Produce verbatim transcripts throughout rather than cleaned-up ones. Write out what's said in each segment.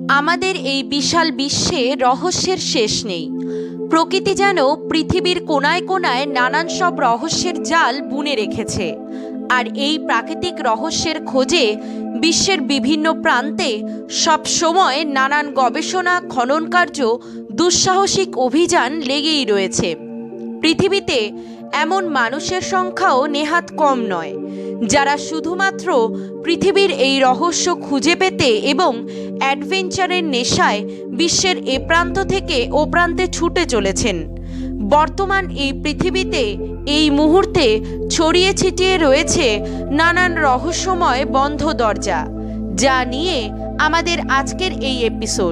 আমাদের এই বিশাল বিশ্বে রহস্যের শেষ নেই। প্রকৃতি যেন পৃথিবীর কোনায় কোনায় নানান সব রহস্যের জাল বুনে রেখেছে। আর এই প্রাকৃতিক রহস্যের খোঁজে বিশ্বের বিভিন্ন প্রান্তে সব সময় নানান গবেষণা, খনন কার্য, দুঃসাহসিক অভিযান লেগেই রয়েছে। পৃথিবীতে এমন মানুষের সংখ্যাও নেহাত কম নয়, যারা শুধুমাত্র পৃথিবীর এই রহস্য খুঁজে পেতে এবং অ্যাডভেঞ্চারের নেশায় বিশ্বের এ প্রান্ত থেকে ও প্রান্তে ছুটে চলেছেন। বর্তমান এই পৃথিবীতে এই মুহূর্তে ছড়িয়ে ছিটিয়ে রয়েছে নানান রহস্যময় বন্ধ দরজা, যা নিয়ে আমাদের আজকের এই এপিসোড।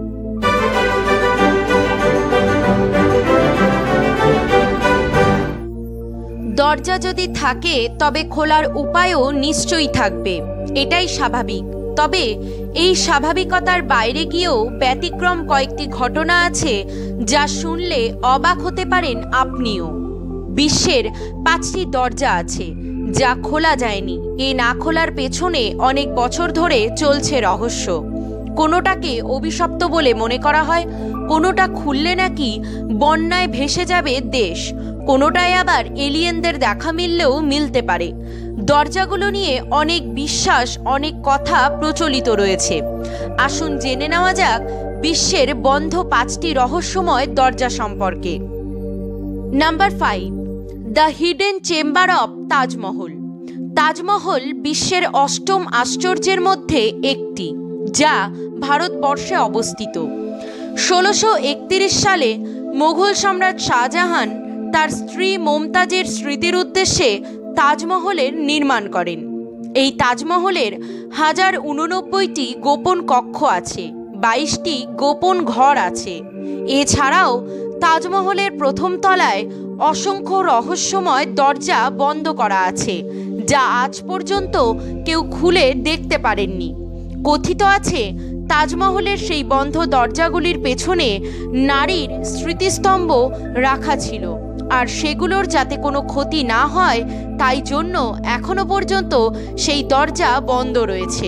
দরজা যদি থাকে তবে খোলার উপায়ও নিশ্চয়ই থাকবে, এটাই স্বাভাবিক। তবে এই স্বাভাবিকতার বাইরে গিয়েও ব্যতিক্রম কয়েকটি ঘটনা আছে, যা শুনলে অবাক হতে পারেন আপনিও। বিশ্বের পাঁচটি দরজা আছে যা খোলা যায়নি। এ না খোলার পেছনে অনেক বছর ধরে চলছে রহস্য। কোনোটাকে অভিশপ্ত বলে মনে করা হয়, কোনোটা খুললে নাকি বন্যায় ভেসে যাবে দেশ, কোনোটায় আবার এলিয়েনদের দেখা মিললেও মিলতে পারে। দরজাগুলো নিয়ে অনেক বিশ্বাস, অনেক কথা প্রচলিত রয়েছে। আসুন জেনে নেওয়া যাক বিশ্বের বন্ধ পাঁচটি রহস্যময় দরজা সম্পর্কে। Number five, the hidden chamber of Taj Mahal. Taj Mahal বিশ্বের অষ্টম আশ্চর্যের মধ্যে একটি, যা ভারতবর্ষে অবস্থিত। ষোলোশো একত্রিশ সালে মোগল সম্রাট শাহজাহান তার স্ত্রী মমতাজের স্মৃতির উদ্দেশ্যে তাজমহলের নির্মাণ করেন। এই তাজমহলের হাজার উননব্বইটি গোপন কক্ষ আছে, বাইশটি গোপন ঘর আছে। এছাড়াও তাজমহলের প্রথম তলায় অসংখ্য রহস্যময় দরজা বন্ধ করা আছে, যা আজ পর্যন্ত কেউ খুলে দেখতে পারেননি। কথিত আছে তাজমহলের সেই বন্ধ দরজাগুলির পেছনে নারীর স্মৃতিস্তম্ভ রাখা ছিল, আর সেগুলোর যাতে কোনো ক্ষতি না হয় তাই জন্য এখনো পর্যন্ত সেই দরজা বন্ধ রয়েছে।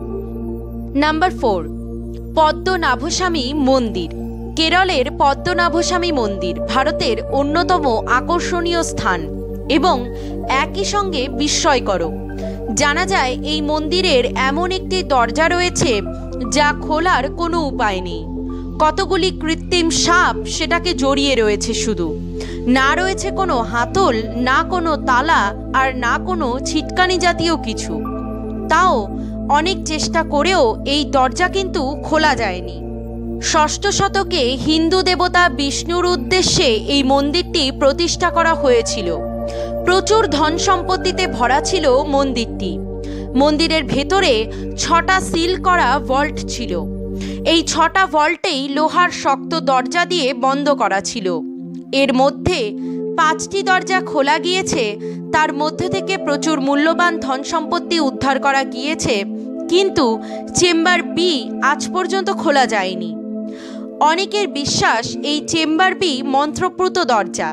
নাম্বার ফোর, পদ্মনাভস্বামী মন্দির। কেরলের পদ্মনাভস্বামী মন্দির ভারতের অন্যতম আকর্ষণীয় স্থান এবং একই সঙ্গে বিস্ময়কর। জানা যায় এই মন্দিরের এমন একটি দরজা রয়েছে যা খোলার কোনো উপায় নেই। কতগুলি কৃত্রিম সাপ সেটাকে জড়িয়ে রয়েছে, শুধু না রয়েছে কোনো হাতল, না কোনো তালা, আর না কোনো ছিটকানি জাতীয় কিছু। তাও অনেক চেষ্টা করেও এই দরজা কিন্তু খোলা যায়নি। ষষ্ঠ শতকে হিন্দু দেবতা বিষ্ণুর উদ্দেশ্যে এই মন্দিরটি প্রতিষ্ঠা করা হয়েছিল। প্রচুর ধন সম্পত্তিতে ভরা ছিল মন্দিরটি। মন্দিরের ভেতরে ছটা সিল করা ভল্ট ছিল। এই ছটা ভল্টেই লোহার শক্ত দরজা দিয়ে বন্ধ করা ছিল। এর মধ্যে পাঁচটি দরজা খোলা গিয়েছে, তার মধ্যে থেকে প্রচুর মূল্যবান ধন সম্পত্তি উদ্ধার করা গিয়েছে, কিন্তু চেম্বার বি আজ পর্যন্ত খোলা যায়নি। অনেকের বিশ্বাস এই চেম্বার বি মন্ত্রপ্রুত দরজা।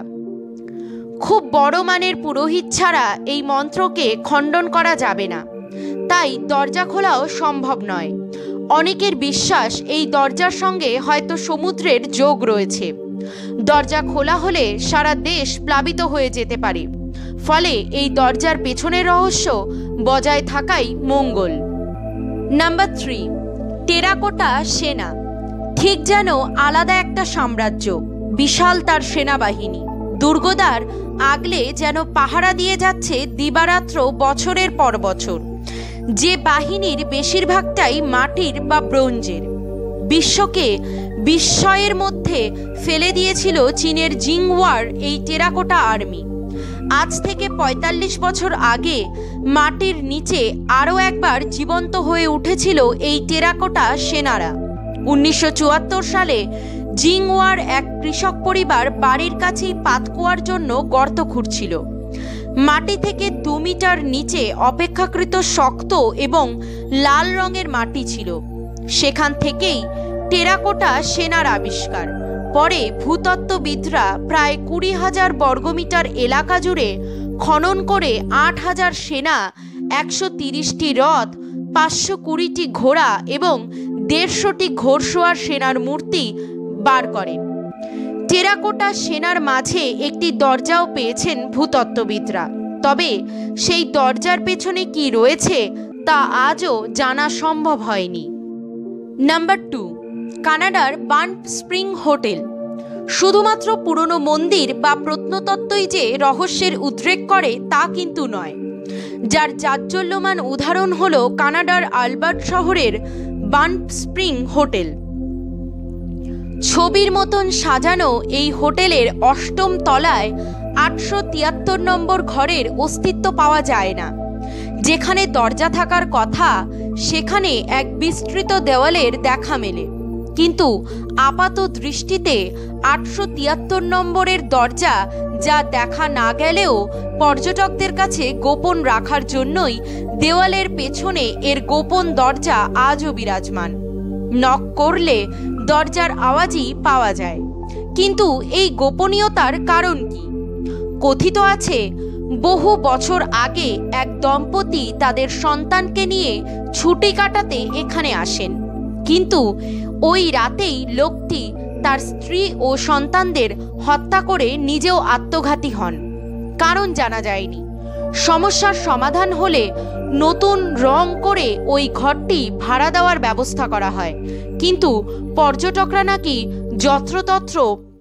খুব বড় মানের পুরোহিত ছাড়া এই মন্ত্রকে খণ্ডন করা যাবে না, তাই দরজা খোলাও সম্ভব নয়। অনেকের বিশ্বাস এই দরজার সঙ্গে হয়তো সমুদ্রের যোগ রয়েছে। দরজা খোলা হলে সারা দেশ প্লাবিত হয়ে যেতে পারে, ফলে এই দরজার পেছনের রহস্য বজায় থাকাই মঙ্গল। নাম্বার থ্রি, টেরাকোটা সেনা। ঠিক যেন আলাদা একটা সাম্রাজ্য, বিশাল তার সেনাবাহিনী, দুর্গদ্বার আগলে যেন পাহারা দিয়ে যাচ্ছে দিবারাত্র বছরের পর বছর। যে বাহিনীর বেশিরভাগটাই মাটির বা ব্রোঞ্জের। বিশ্বকে বিস্ময়ের মধ্যে ফেলে দিয়েছিল চীনের জিংওয়ার এই টেরাকোটা আর্মি। আজ থেকে পঁয়তাল্লিশ বছর আগে মাটির নিচে আরও একবার জীবন্ত হয়ে উঠেছিল এই টেরাকোটা সেনারা। উনিশশো চুয়াত্তর সালে জিংওয়ার এক কৃষক পরিবার বাড়ির কাছেই পাতকুয়ার জন্য গর্ত খুঁড়ছিল। মাটি থেকে দু মিটার নিচে অপেক্ষাকৃত শক্ত এবং লাল রঙের মাটি ছিল। সেখান থেকেই টেরাকোটা সেনার আবিষ্কার। পরে ভূতত্ত্ববিদরা প্রায় কুড়ি হাজার বর্গমিটার এলাকা জুড়ে খনন করে আট হাজার সেনা, একশো তিরিশটি রথ, পাঁচশো কুড়িটি ঘোড়া এবং দেড়শোটি ঘোড়সওয়ার সেনার মূর্তি বার করেন। টেরাকোটা সেনার মাঝে একটি দরজাও পেয়েছেন ভূতত্ত্ববিদরা, তবে সেই দরজার পেছনে কি রয়েছে তা আজও জানা সম্ভব হয়নি। নাম্বার টু, কানাডার বার্ন স্প্রিং হোটেল। শুধুমাত্র পুরনো মন্দির বা প্রত্নতত্ত্বই যে রহস্যের উদ্রেক করে তা কিন্তু নয়। যার জাজ্জল্যমান উদাহরণ হল কানাডার আলবার্ট শহরের বার্ন স্প্রিং হোটেল। ছবির মতন সাজানো এই হোটেলের অষ্টম তলায় আটশো তিয়াত্তর নম্বর ঘরের অস্তিত্ব পাওয়া যায় না। যেখানে দরজা থাকার কথা সেখানে এক বিস্তৃত দেওয়ালের দেখা মেলে, কিন্তু আপাত দৃষ্টিতে আটশো তিয়াত্তর নম্বরের দরজা যা দেখা না গেলেও পর্যটকদের কাছে গোপন রাখার জন্যই দেওয়ালের পেছনে এর গোপন দরজা আজও বিরাজমান। নক করলে দরজার আওয়াজই পাওয়া যায়। কিন্তু এই গোপনীয়তার কারণ কি? কথিত আছে বহু বছর আগে এক দম্পতি তাদের সন্তানকে নিয়ে ছুটি কাটাতে এখানে আসেন, কিন্তু ওই রাতেই লোকটি তার স্ত্রী ও সন্তানদের হত্যা করে নিজেও আত্মঘাতী হন। কারণ জানা যায়নি। সমস্যার সমাধান হলে নতুন রং করে ওই ঘরটি ভাড়া দেওয়ার ব্যবস্থা করা হয়, কিন্তু পর্যটকরা নাকি যত্রতত্র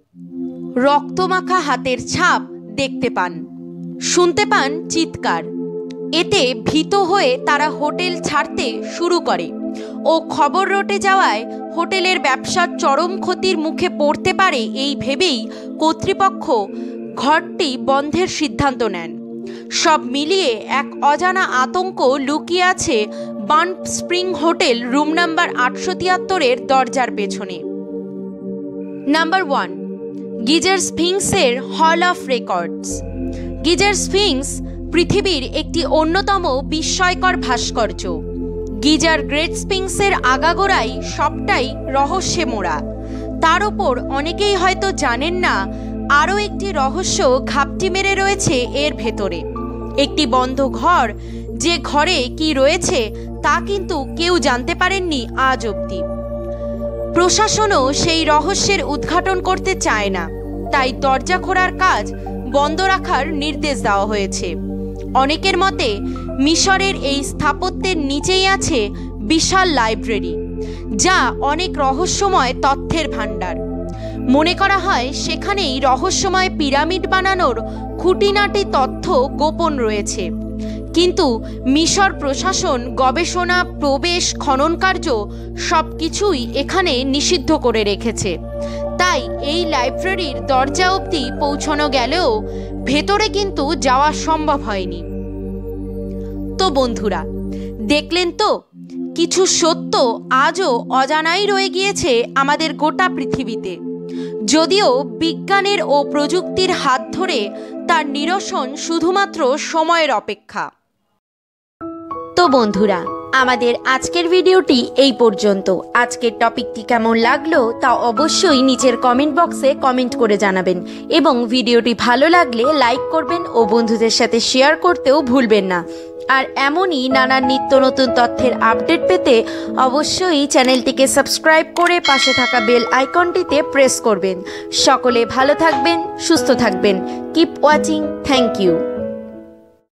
রক্তমাখা হাতের ছাপ দেখতে পান, শুনতে পান চিৎকার। এতে ভীত হয়ে তারা হোটেল ছাড়তে শুরু করে ও খবর রটে যাওয়ায় হোটেলের ব্যবসার চরম ক্ষতির মুখে পড়তে পারে এই ভেবেই কর্তৃপক্ষ ঘরটি বন্ধের সিদ্ধান্ত নেন। সব মিলিয়ে এক অজানা আতঙ্ক লুকিয়ে আছে বার্ন স্প্রিং হোটেল রুম নাম্বার আটশো তিয়াত্তরের দরজার পেছনে। Number one, geyser স্ফিংসের hall of records. Geyser Sphinx পৃথিবীর একটি অন্যতম বিস্ময়কর ভাস্কর্য। গিজার গ্রেট স্ফিংসের আগাগোড়াই সবটাই রহস্যে মোড়া। তার ওপর অনেকেই হয়তো জানেন না আরও একটি রহস্য ঘাপটি মেরে রয়েছে এর ভেতরে। একটি বন্ধ ঘর, যে ঘরে কি রয়েছে তা কিন্তু কেউ জানতে পারেননি আজ অবধি। প্রশাসনও সেই রহস্যের উদ্ঘাটন করতে চায় না, তাই দরজা খোলার কাজ বন্ধ রাখার নির্দেশ দেওয়া হয়েছে। অনেকের মতে মিশরের এই স্থাপত্যের নিচেই আছে বিশাল লাইব্রেরি, যা অনেক রহস্যময় তথ্যের ভাণ্ডার। মনে করা হয় সেখানেই রহস্যময় পিরামিড বানানোর খুঁটিনাটি তথ্য গোপন রয়েছে, কিন্তু মিশর প্রশাসন গবেষণা, প্রবেশ, খনন কার্য সব কিছুই এখানে নিষিদ্ধ করে রেখেছে। তাই এই লাইব্রেরির দরজা অবধি পৌঁছানো গেলেও ভেতরে কিন্তু যাওয়া সম্ভব হয়নি। তো বন্ধুরা, দেখলেন তো, কিছু সত্য আজও অজানাই রয়ে গিয়েছে আমাদের গোটা পৃথিবীতে, যদিও বিজ্ঞানের ও প্রযুক্তির হাত ধরে তার নিরসন শুধুমাত্র সময়ের অপেক্ষা। তো বন্ধুরা, আমাদের আজকের ভিডিওটি এই পর্যন্ত। আজকের টপিকটি কেমন লাগলো তা অবশ্যই নিচের কমেন্ট বক্সে কমেন্ট করে জানাবেন, এবং ভিডিওটি ভালো লাগলে লাইক করবেন ও বন্ধুদের সাথে শেয়ার করতেও ভুলবেন না। আর এমনই নানান নিত্য নতুন তথ্যের আপডেট পেতে অবশ্যই চ্যানেলটিকে সাবস্ক্রাইব করে পাশে থাকা বেল আইকনটিতে প্রেস করবেন। সকলে ভালো থাকবেন, সুস্থ থাকবেন। Keep watching. Thank you.